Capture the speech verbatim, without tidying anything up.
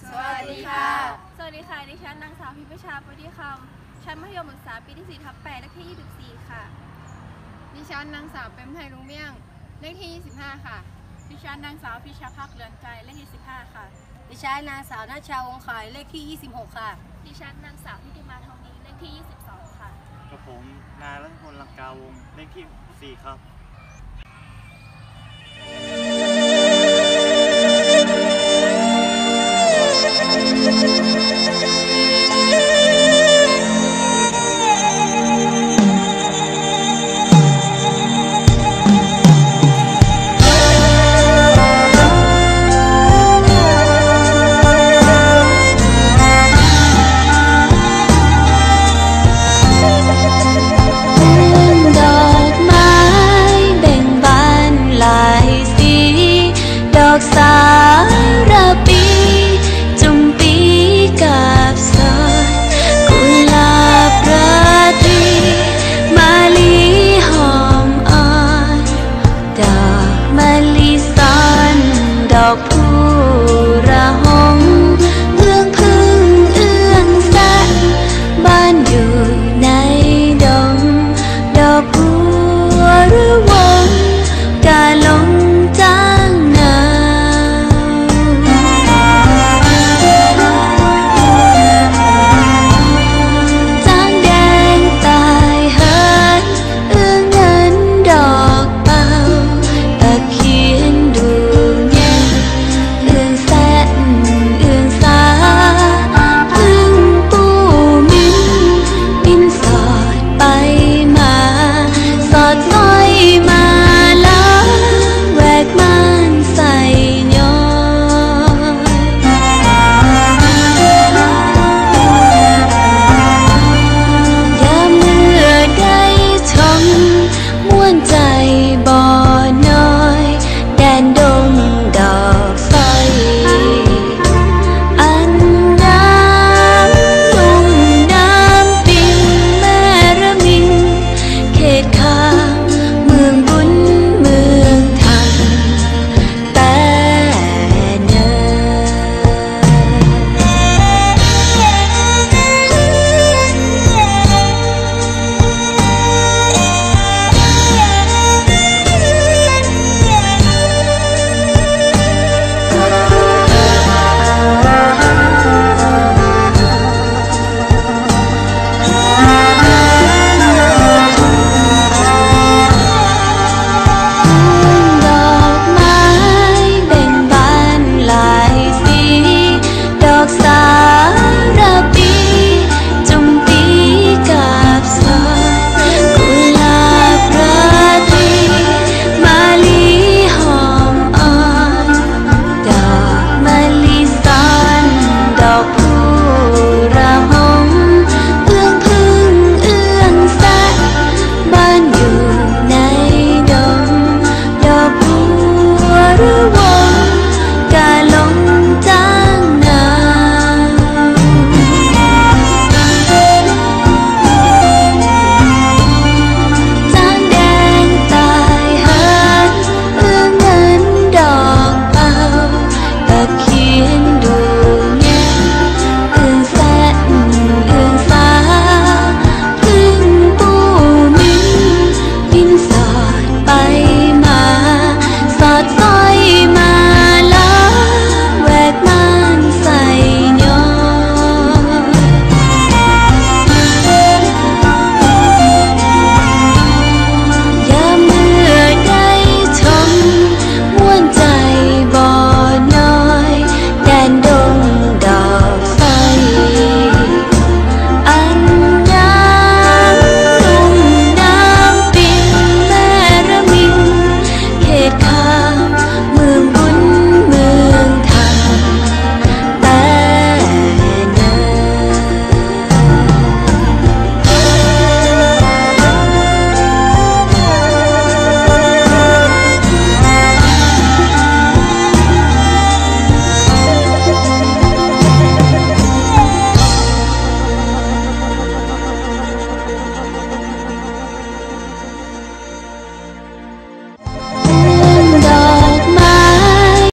สวัสดีค่ะสวัสดีค่ะดิฉันนางสาวพิมพิชาปฏิคำชั้นมัธยมศึกษาปีที่สี่ทับแปดเลขที่ยี่สิบสี่ค่ะดิฉันนางสาวเปรมไทยลุงเมี่ยงเลขที่ยี่สิบห้าค่ะดิฉันนางสาวพิชาภักเรือนใจเลขที่สิบห้าค่ะดิฉันนางสาวณชาวงขายเลขที่ยี่สิบหกค่ะดิฉันนางสาวทิติมาทองนี้เลขที่ยี่สิบสองค่ะกับผมนายรัตพลลังกาวงเลขที่สี่ครับดอกสา